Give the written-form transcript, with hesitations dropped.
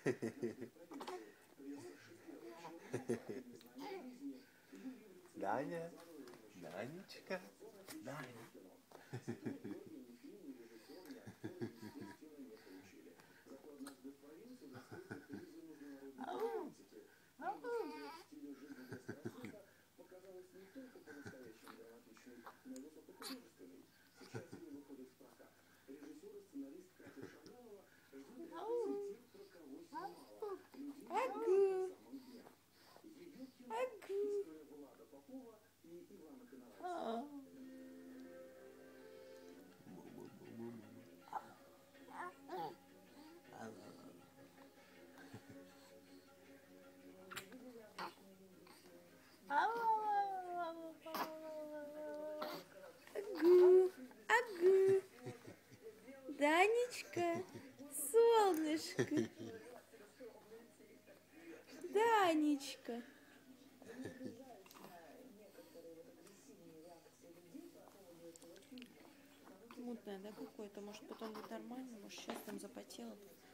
Даня, Данечка, Даня. Агу, Данечка, солнышко, Данечка. Мутное, да, какое-то? Может, потом будет нормально, может, сейчас там запотело.